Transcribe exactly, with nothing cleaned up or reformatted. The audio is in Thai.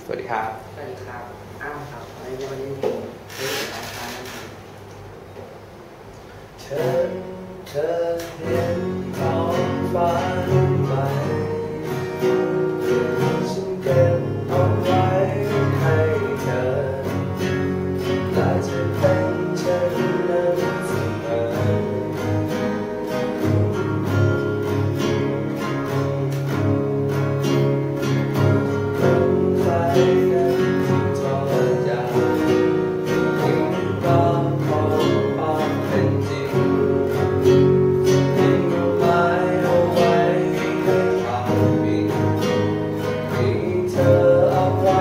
สวัสดีครับสวัสดีครับอ้าวครับวันนี้วันนี้ผมเรื่องของการเชิญเธอเห็นท้องฟ้าใหม่ฉันเก็บเอาไว้ให้เธอและจะเป็นเช่นนั้นเสมอไฟนั้นทอดยาวยิ่งรอพอความเป็นจริงยิ่งหมายเอาไว้ให้ความมีมีเธอเอาไว้